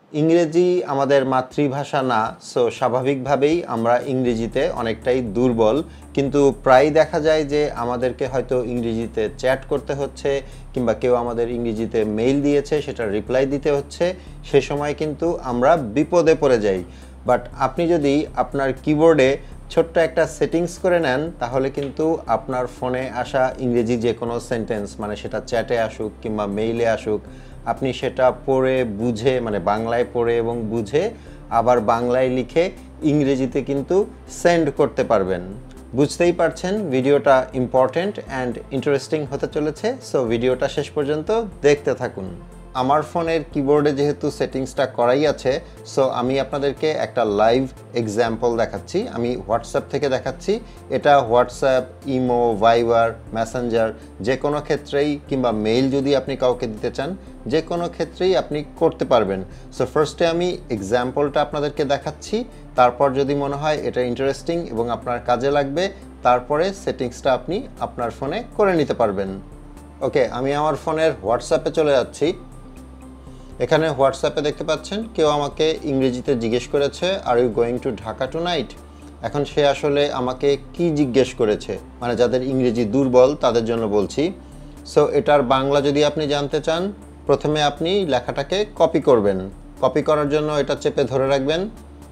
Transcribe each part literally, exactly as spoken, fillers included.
ইংরেজি আমাদের মাতৃভাষা না, সো স্বাভাবিকভাবেই আমরা ইংরেজিতে অনেকটাই দুর্বল। কিন্তু প্রায় দেখা যায় যে আমাদেরকে হয়তো ইংরেজিতে চ্যাট করতে হচ্ছে, কিংবা কেউ আমাদের ইংরেজিতে মেইল দিয়েছে, সেটা রিপ্লাই দিতে হচ্ছে। সে সময় কিন্তু আমরা বিপদে পড়ে যাই। বাট আপনি যদি আপনার কিবোর্ডে ছোট্ট একটা সেটিংস করে নেন, তাহলে কিন্তু আপনার ফোনে আসা ইংরেজি যে কোনো সেন্টেন্স, মানে সেটা চ্যাটে আসুক কিংবা মেইলে আসুক, আপনি সেটা পড়ে বুঝে, মানে বাংলায় পড়ে এবং বুঝে আবার বাংলায় লিখে ইংরেজিতে কিন্তু সেন্ড করতে পারবেন। বুঝতেই পারছেন ভিডিওটা ইম্পর্ট্যান্ট অ্যান্ড ইন্টারেস্টিং হতে চলেছে, সো ভিডিওটা শেষ পর্যন্ত দেখতে থাকুন। আমার ফোনের কিবোর্ডে যেহেতু সেটিংসটা করাই আছে, সো আমি আপনাদেরকে একটা লাইভ এক্সাম্পল দেখাচ্ছি। আমি হোয়াটসঅ্যাপ থেকে দেখাচ্ছি। এটা হোয়াটসঅ্যাপ, ইমো, ভাইবার, মেসেঞ্জার যে কোনো ক্ষেত্রেই, কিংবা মেইল যদি আপনি কাউকে দিতে চান, যে কোনো ক্ষেত্রেই আপনি করতে পারবেন। সো ফার্স্টে আমি এক্সাম্পলটা আপনাদেরকে দেখাচ্ছি, তারপর যদি মনে হয় এটা ইন্টারেস্টিং এবং আপনার কাজে লাগবে, তারপরে সেটিংসটা আপনি আপনার ফোনে করে নিতে পারবেন। ওকে, আমি আমার ফোনের হোয়াটসঅ্যাপে চলে যাচ্ছি। এখানে হোয়াটসঅ্যাপে দেখতে পাচ্ছেন কেউ আমাকে ইংরেজিতে জিজ্ঞেস করেছে, are you going to Dhaka tonight. এখন সে আসলে আমাকে কি জিজ্ঞেস করেছে, মানে যাদের ইংরেজি দুর্বল তাদের জন্য বলছি। সো এটার বাংলা যদি আপনি জানতে চান, প্রথমে আপনি লেখাটাকে কপি করবেন। কপি করার জন্য এটা চেপে ধরে রাখবেন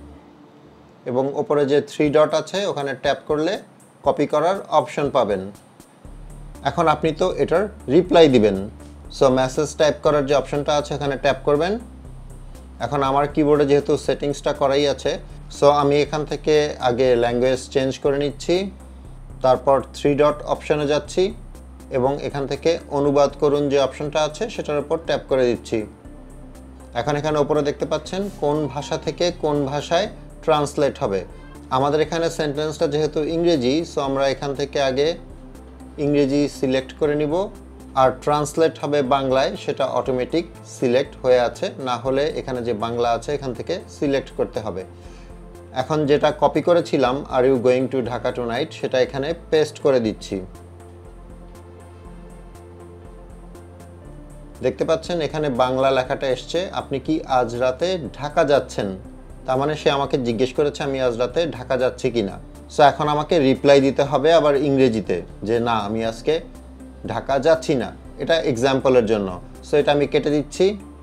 এবং ওপরে যে থ্রি ডট আছে ওখানে ট্যাপ করলে কপি করার অপশন পাবেন। এখন আপনি তো এটার রিপ্লাই দিবেন। সো মেসেজ টাইপ করার যে অপশনটা আছে ওখানে ট্যাপ করবেন। এখন আমার কিবোর্ডে যেহেতু সেটিংসটা করাই আছে, সো আমি এখান থেকে আগে ল্যাঙ্গুয়েজ চেঞ্জ করে নিচ্ছি, তারপর থ্রি ডট অপশনে যাচ্ছি এবং এখান থেকে অনুবাদ করুন যে অপশনটা আছে সেটার উপর ট্যাপ করে দিচ্ছি। এখন এখানে উপরে দেখতে পাচ্ছেন কোন ভাষা থেকে কোন ভাষায় ট্রান্সলেট হবে। আমাদের এখানে সেন্টেন্সটা যেহেতু ইংরেজি, সো আমরা এখান থেকে আগে ইংরেজি সিলেক্ট করে নিব, আর ট্রান্সলেট হবে বাংলায়, সেটা অটোমেটিক সিলেক্ট হয়ে আছে। না হলে এখানে যে বাংলা আছে এখান থেকে সিলেক্ট করতে হবে। এখন যেটা কপি করেছিলাম, are you going to Dhaka tonight, সেটা এখানে পেস্ট করে দিচ্ছি। দেখতে পাচ্ছেন এখানে বাংলা লেখাটা এসছে, আপনি কি আজ রাতে ঢাকা যাচ্ছেন। তার মানে সে আমাকে জিজ্ঞেস করেছে আমি আজ রাতে ঢাকা যাচ্ছি কিনা। সো এখন আমাকে রিপ্লাই দিতে হবে আবার ইংরেজিতে, যে না আমি আজকে ঢাকা যাচ্ছি না। এটা এক্সাম্পলের জন্য। সো এটা আমি কেটে দিচ্ছি।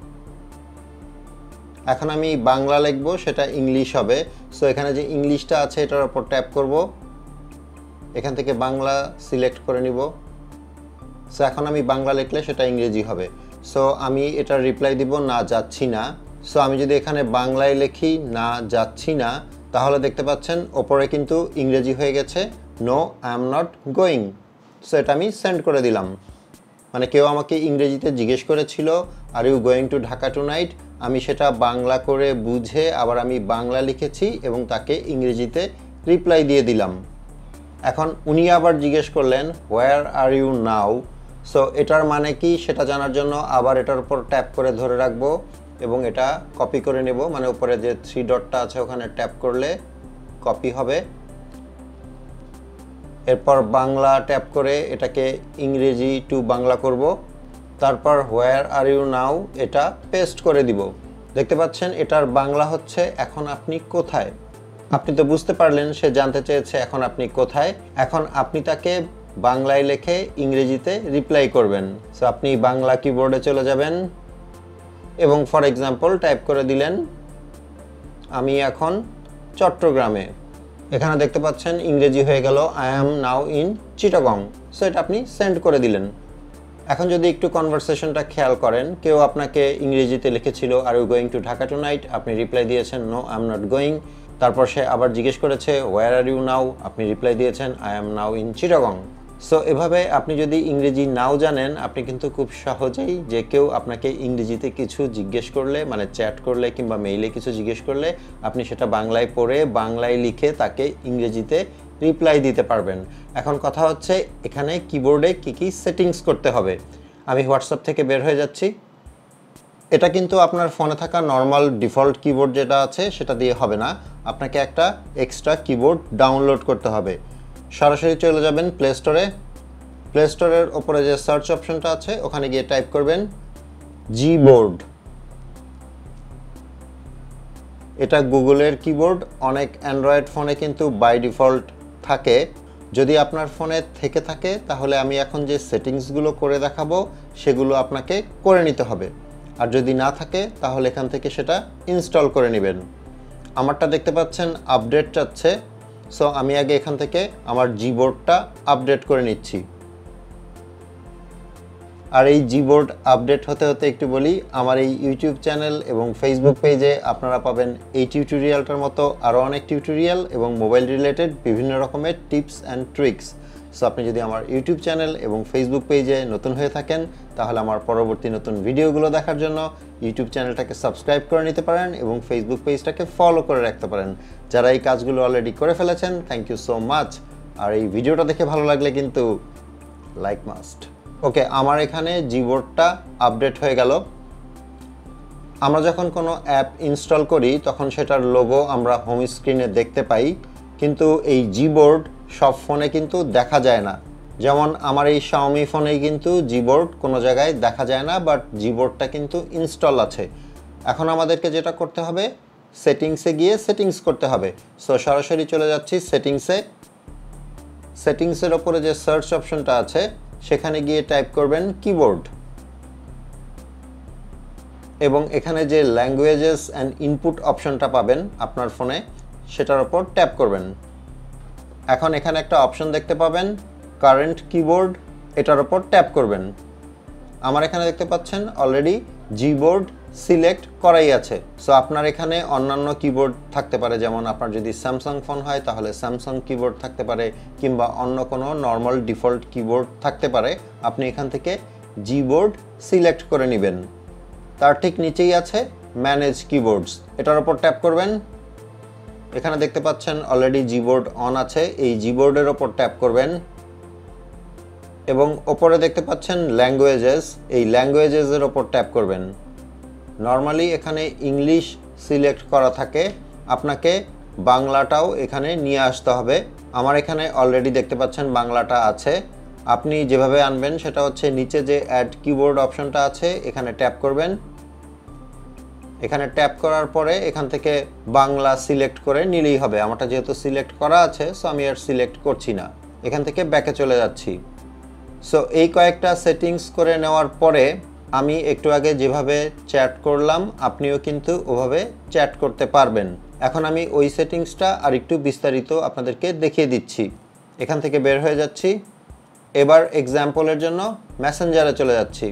এখন আমি বাংলা লিখবো, সেটা ইংলিশ হবে। সো এখানে যে ইংলিশটা আছে এটার উপর ট্যাপ করব, এখান থেকে বাংলা সিলেক্ট করে নিব। সো এখন আমি বাংলা লিখলে সেটা ইংরেজি হবে। সো আমি এটা রিপ্লাই দিব না যাচ্ছি না। সো আমি যদি এখানে বাংলায় লিখি না যাচ্ছি না, তাহলে দেখতে পাচ্ছেন ওপরে কিন্তু ইংরেজি হয়ে গেছে, no I am not going. So এটা আমি সেন্ড করে দিলাম। মানে কেউ আমাকে ইংরেজিতে জিজ্ঞেস করেছিল are you going to Dhaka tonight, আমি সেটা বাংলা করে বুঝে আবার আমি বাংলা লিখেছি এবং তাকে ইংরেজিতে রিপ্লাই দিয়ে দিলাম। এখন উনি আবার জিজ্ঞেস করলেন হোয়ার আর ইউ নাও। সো এটার মানে কি সেটা জানার জন্য আবার এটার উপর ট্যাপ করে ধরে রাখবো এবং এটা কপি করে নেব। মানে উপরে যে থ্রি ডটটা আছে ওখানে ট্যাপ করলে কপি হবে। এরপর বাংলা ট্যাপ করে এটাকে ইংরেজি টু বাংলা করব। তারপর হোয়ার আর ইউ নাও এটা পেস্ট করে দিব। দেখতে পাচ্ছেন এটার বাংলা হচ্ছে এখন আপনি কোথায়। আপনি তো বুঝতে পারলেন সে জানতে চেয়েছে এখন আপনি কোথায়। এখন আপনি তাকে বাংলায় লিখে ইংরেজিতে রিপ্লাই করবেন। সো আপনি বাংলা কিবোর্ডে চলে যাবেন এবং ফর এক্সাম্পল টাইপ করে দিলেন আমি এখন চট্টগ্রামে। এখানে দেখতে পাচ্ছেন ইংরেজি হয়ে গেল I am now in Chittagong. So এটা আপনি সেন্ড করে দিলেন। এখন যদি একটু কনভারসেশনটা খেয়াল করেন, কেউ আপনাকে ইংরেজিতে লিখেছিল are you going to Dhaka tonight, আপনি রিপ্লাই দিয়েছেন no I am not going. তারপর সে আবার জিজ্ঞেস করেছে হোয়ার আর ইউ নাও, আপনি রিপ্লাই দিয়েছেন I am now in Chittagong. So এভাবে আপনি যদি ইংরেজি নাও জানেন, আপনি কিন্তু খুব সহজেই যে কেউ আপনাকে ইংরেজিতে কিছু জিজ্ঞেস করলে, মানে চ্যাট করলে কিংবা মেইলে কিছু জিজ্ঞেস করলে, আপনি সেটা বাংলায় পড়ে বাংলায় লিখে তাকে ইংরেজিতে রিপ্লাই দিতে পারবেন। এখন কথা হচ্ছে এখানে কিবোর্ডে কি কি সেটিংস করতে হবে। আমি হোয়াটসঅ্যাপ থেকে বের হয়ে যাচ্ছি। এটা কিন্তু আপনার ফোনে থাকা নর্মাল ডিফল্ট কিবোর্ড যেটা আছে সেটা দিয়ে হবে না, আপনাকে একটা এক্সট্রা কিবোর্ড ডাউনলোড করতে হবে। সরাসরি চলে যাবেন প্লে স্টোরে। প্লে স্টোরের ওপরে যে সার্চ অপশনটা আছে ওখানে গিয়ে টাইপ করবেন জিবোর্ড। এটা গুগলের কিবোর্ড। অনেক অ্যান্ড্রয়েড ফোনে কিন্তু বাই ডিফল্ট থাকে। যদি আপনার ফোনে থেকে থাকে তাহলে আমি এখন যে সেটিংসগুলো করে দেখাবো সেগুলো আপনাকে করে নিতে হবে, আর যদি না থাকে তাহলে এখান থেকে সেটা ইনস্টল করে নেবেন। আমারটা দেখতে পাচ্ছেন আপডেট চাচ্ছে, সো আমি আগে এখান থেকে আমার জিবোর্ডটা আপডেট করে নিচ্ছি। আর এই জিবোর্ড আপডেট হতে হতে একটু বলি, আমার এই ইউটিউব চ্যানেল এবং ফেসবুক পেজে আপনারা পাবেন এই টিউটোরিয়ালটার মতো আরও অনেক টিউটোরিয়াল এবং মোবাইল রিলেটেড বিভিন্ন রকমের টিপস অ্যান্ড ট্রিক্স। সো আপনি যদি আমার ইউটিউব চ্যানেল এবং ফেসবুক পেজে নতুন হয়ে থাকেন তাহলে আমার পরবর্তী নতুন ভিডিওগুলো দেখার জন্য ইউটিউব চ্যানেলটাকে সাবস্ক্রাইব করে নিতে পারেন এবং ফেসবুক পেজটাকে ফলো করে রাখতে পারেন। যারা এই কাজগুলো অলরেডি করে ফেলেছেন থ্যাংক ইউ সো মাচ। আর এই ভিডিওটা দেখে ভালো লাগলে কিন্তু লাইক মাস্ট। ওকে, আমার এখানে জিবোর্ডটা আপডেট হয়ে গেল। আমরা যখন কোনো অ্যাপ ইনস্টল করি তখন সেটার লোগো আমরা হোম স্ক্রিনে দেখতে পাই, কিন্তু এই জিবোর্ড সব ফোনে কিন্তু দেখা যায় না। যেমন আমার এই শাওমি ফোনেই কিন্তু জিবোর্ড কোনো জায়গায় দেখা যায় না, বাট জিবোর্ডটা কিন্তু ইনস্টল আছে। এখন আমাদেরকে যেটা করতে হবে, সেটিংসে গিয়ে সেটিংস করতে হবে। সো সরাসরি চলে যাচ্ছি সেটিংসে। সেটিংসের ওপরে যে সার্চ অপশনটা আছে সেখানে গিয়ে টাইপ করবেন কিবোর্ড, এবং এখানে যে ল্যাঙ্গুয়েজেস অ্যান্ড ইনপুট অপশনটা পাবেন আপনার ফোনে সেটার ওপর ট্যাপ করবেন। এখন এখানে একটা অপশন দেখতে পাবেন কারেন্ট কিবোর্ড, এটার ওপর ট্যাপ করবেন। আমার এখানে দেখতে পাচ্ছেন অলরেডি জিবোর্ড সিলেক্ট করাই আছে। সো আপনার এখানে অন্যান্য কিবোর্ড থাকতে পারে, যেমন আপনার যদি স্যামসাং ফোন হয় তাহলে স্যামসাং কিবোর্ড থাকতে পারে, কিংবা অন্য কোনো নর্মাল ডিফল্ট কিবোর্ড থাকতে পারে। আপনি এখান থেকে জিবোর্ড সিলেক্ট করে নেবেন। তার ঠিক নিচেই আছে ম্যানেজ কিবোর্ডস, এটার ওপর ট্যাপ করবেন। এখানে দেখতে পাচ্ছেন অলরেডি জিবোর্ড অন আছে, এই জিবোর্ডের ওপর ট্যাপ করবেন এবং ওপরে দেখতে পাচ্ছেন ল্যাঙ্গুয়েজেস, এই ল্যাঙ্গুয়েজেসের ওপর ট্যাপ করবেন। নর্মালি এখানে ইংলিশ সিলেক্ট করা থাকে, আপনাকে বাংলাটাও এখানে নিয়ে আসতে হবে। আমার এখানে অলরেডি দেখতে পাচ্ছেন বাংলাটা আছে। আপনি যেভাবে আনবেন সেটা হচ্ছে নিচে যে অ্যাড কিবোর্ড অপশনটা আছে এখানে ট্যাপ করবেন। এখানে ট্যাপ করার পরে এখান থেকে বাংলা সিলেক্ট করে নিলেই হবে। আমারটা যেহেতু সিলেক্ট করা আছে সো আমি আর সিলেক্ট করছি না, এখান থেকে ব্যাকে চলে যাচ্ছি। সো এই কয়েকটা সেটিংস করে নেওয়ার পরে আমি একটু আগে যেভাবে চ্যাট করলাম আপনিও কিন্তু ওভাবে চ্যাট করতে পারবেন। এখন আমি ওই সেটিংসটা আর একটু বিস্তারিত আপনাদেরকে দেখিয়ে দিচ্ছি। এখান থেকে বের হয়ে যাচ্ছি। এবার এক্সাম্পলের জন্য মেসেঞ্জারে চলে যাচ্ছি।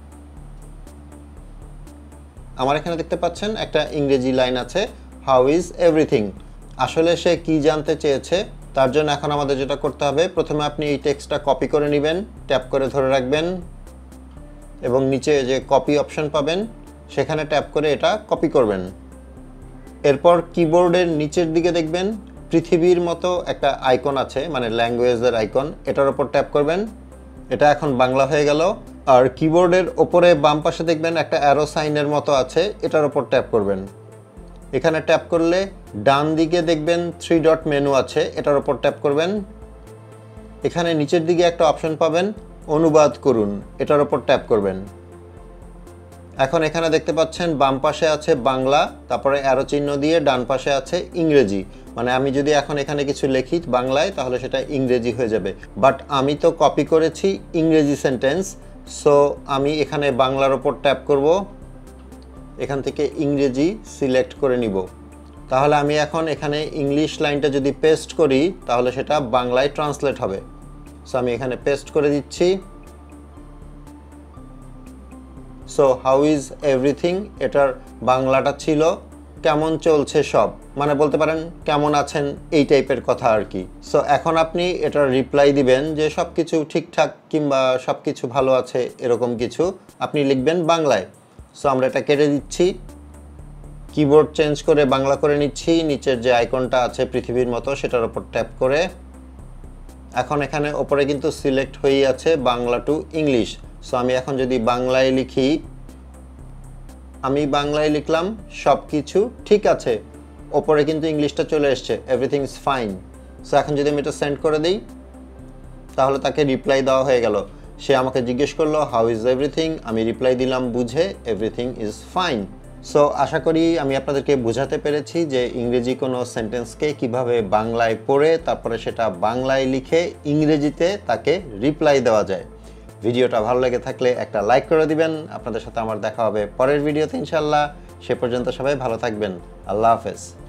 আমার এখানে দেখতে পাচ্ছেন একটা ইংরেজি লাইন আছে, হাউ ইজ এভরিথিং। আসলে সে কি জানতে চেয়েছে, তার জন্য এখন আমাদের যেটা করতে হবে, প্রথমে আপনি এই টেক্সটটা কপি করে নেবেন, ট্যাপ করে ধরে রাখবেন এবং নিচে যে কপি অপশন পাবেন সেখানে ট্যাপ করে এটা কপি করবেন। এরপর কিবোর্ডের নিচের দিকে দেখবেন পৃথিবীর মতো একটা আইকন আছে, মানে ল্যাঙ্গুয়েজের আইকন, এটার উপর ট্যাপ করবেন। এটা এখন বাংলা হয়ে গেল। আর কিবোর্ডের ওপরে বাম পাশে দেখবেন একটা অ্যারো সাইনের মতো আছে, এটার উপর ট্যাপ করবেন। এখানে ট্যাপ করলে ডান দিকে দেখবেন থ্রি ডট মেনু আছে, এটার উপর ট্যাপ করবেন। এখানে নিচের দিকে একটা অপশন পাবেন অনুবাদ করুন, এটার উপর ট্যাপ করবেন। এখন এখানে দেখতে পাচ্ছেন বাম পাশে আছে বাংলা, তারপরে অ্যারো চিহ্ন দিয়ে ডান পাশে আছে ইংরেজি। মানে আমি যদি এখন এখানে কিছু লিখি বাংলায় তাহলে সেটা ইংরেজি হয়ে যাবে, বাট আমি তো কপি করেছি ইংরেজি সেন্টেন্স, সো আমি এখানে বাংলার ওপর ট্যাপ করব, এখান থেকে ইংরেজি সিলেক্ট করে নিব। তাহলে আমি এখন এখানে ইংলিশ লাইনটা যদি পেস্ট করি তাহলে সেটা বাংলায় ট্রান্সলেট হবে। সো আমি এখানে পেস্ট করে দিচ্ছি। সো হাউ ইজ এভরিথিং, এটার বাংলাটা ছিল কেমন চলছে সব, মানে বলতে পারেন কেমন আছেন এই টাইপের কথা আর কি। সো এখন আপনি এটার রিপ্লাই দিবেন যে সব কিছু ঠিকঠাক কিংবা সব কিছু ভালো আছে, এরকম কিছু আপনি লিখবেন বাংলায়। সো আমরা এটা কেটে দিচ্ছি, কিবোর্ড চেঞ্জ করে বাংলা করে নিচ্ছি। নিচের যে আইকনটা আছে পৃথিবীর মতো সেটার উপর ট্যাপ করে এখন এখানে ওপরে কিন্তু সিলেক্ট হয়েই আছে বাংলা টু ইংলিশ। সো আমি এখন যদি বাংলায় লিখি, আমি বাংলায় লিখলাম সব কিছু ঠিক আছে, ওপরে কিন্তু ইংলিশটা চলে এসছে, এভরিথিং ইজ ফাইন। সো এখন যদি আমি এটা সেন্ড করে দিই তাহলে তাকে রিপ্লাই দেওয়া হয়ে গেল। সে আমাকে জিজ্ঞেস করলো হাউ ইজ এভরিথিং, আমি রিপ্লাই দিলাম বুঝে এভরিথিং ইজ ফাইন। সো আশা করি আমি আপনাদেরকে বোঝাতে পেরেছি যে ইংরেজি কোনো সেন্টেন্সকে কিভাবে বাংলায় পড়ে তারপরে সেটা বাংলায় লিখে ইংরেজিতে তাকে রিপ্লাই দেওয়া যায়। ভিডিওটা ভালো লেগে থাকলে একটা লাইক করে দিবেন। আপনাদের সাথে আমার দেখা হবে পরের ভিডিওতে ইনশাল্লাহ। সে পর্যন্ত সবাই ভালো থাকবেন। আল্লাহ হাফেজ।